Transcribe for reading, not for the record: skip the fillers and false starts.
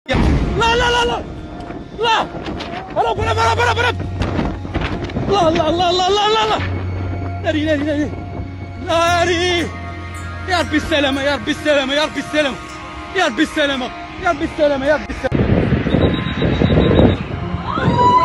لا لا لا لا لا، هرب هرب هرب هرب هرب. الله الله الله الله الله الله الله. ناري ناري ناري ناري. يا ربي السلامة، يا ربي السلامة، يا ربي السلامة، يا ربي السلامة، يا ربي السلامة، يا ربي السلامة.